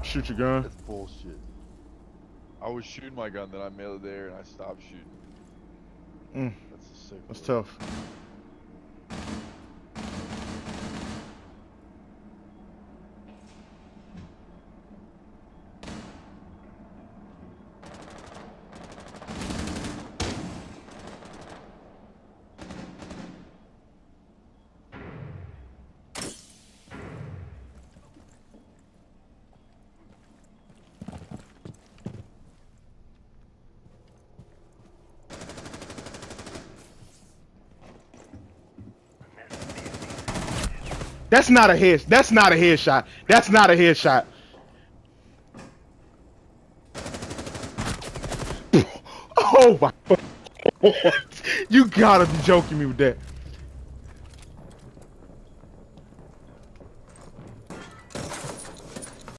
Shoot your gun. That's bullshit. I was shooting my gun, then I mailed it there, and I stopped shooting. That's a sick. That's tough. That's not a head. That's not a headshot. That's not a headshot. Oh my! You gotta be joking me with that.